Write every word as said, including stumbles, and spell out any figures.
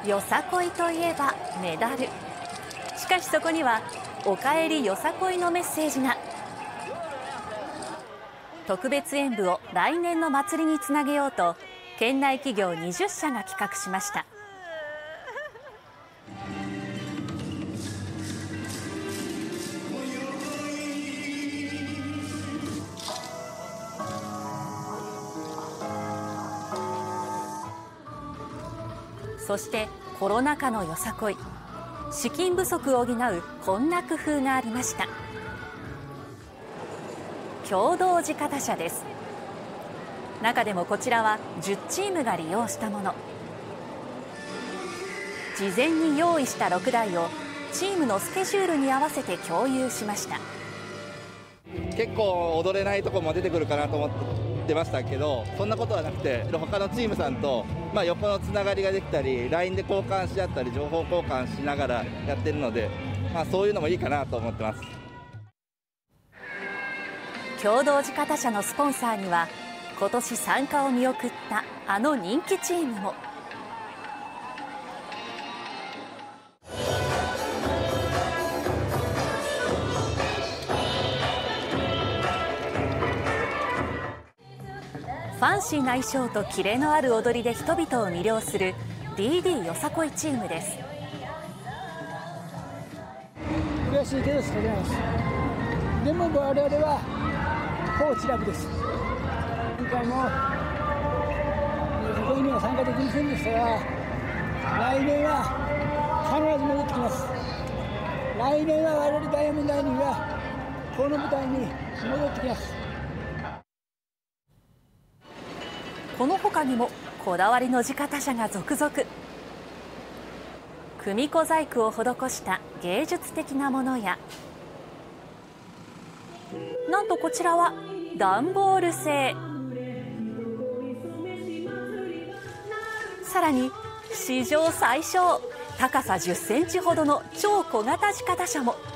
よさこいといえばメダル。しかしそこにはおかえりよさこいのメッセージが。特別演舞を来年の祭りにつなげようと県内企業にじゅっしゃが企画しました。そしてコロナ禍のよさこい、資金不足を補うこんな工夫がありました。共同地方車です。中でもこちらはじゅっチームが利用したもの。事前に用意したろくだいをチームのスケジュールに合わせて共有しました。 結構踊れないところも出てくるかなと思ってましたけど、そんなことはなくて他のチームさんと、まあ、横のつながりができたり ライン で交換し合ったり情報交換しながらやってるので、まあ、そういうのもいいかなと思ってます。 共同地方車のスポンサーには今年参加を見送ったあの人気チームも。ファンシーな衣装とキレのある踊りで人々を魅了する ディーディー よさこいチームです。 悔しいけど仕方ないです。でも我々はコーチラブです。今回もよさこいには参加できませんでしたが、来年は必ず戻ってきます。来年は我々ダイヤモンドダイニングはこの舞台に戻ってきます。 この他にもこだわりの地方車が続々。組子細工を施した芸術的なものや、なんとこちらは段ボール製。さらに史上最小高さじゅっセンチほどの超小型地方車も。